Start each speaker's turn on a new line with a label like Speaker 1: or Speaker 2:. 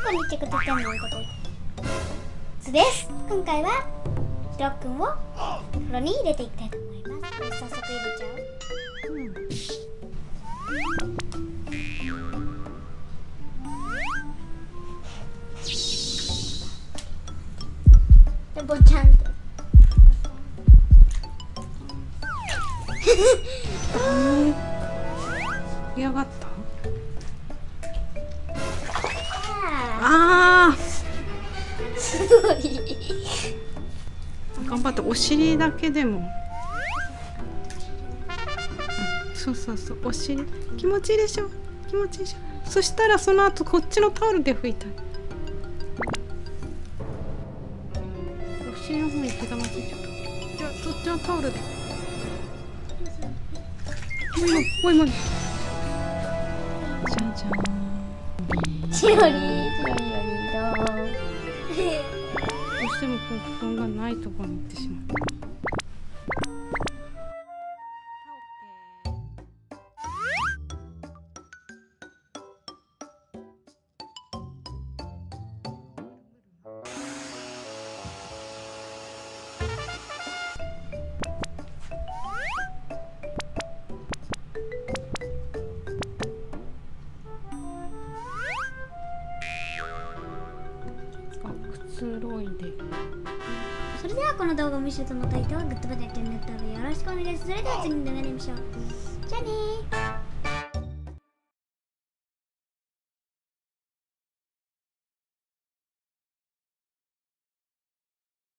Speaker 1: こにチェックとってんのことです。今回はヒロくんを風呂に入れていきたいと思います。これ早速入れちゃう。でぼちゃんって
Speaker 2: 嫌がった。
Speaker 1: あすごい
Speaker 2: 頑張って、お尻だけでも、そうそうそう、お尻気持ちいいでしょ、気持ちいいでしょ。そしたらその後こっちのタオルで拭いたい。お尻の方に毛玉ついちゃった。じゃあそっちのタオルでもいもい。じゃじゃーん。
Speaker 1: チロリーど
Speaker 2: どうしてもこう布団がないところに行ってしまう。くつろいで。
Speaker 1: それではこの動画を見せてもらった人はグッドボタン、チャンネル登録よろしくお願いします。それでは次の動画で見ましょう。じゃあねー。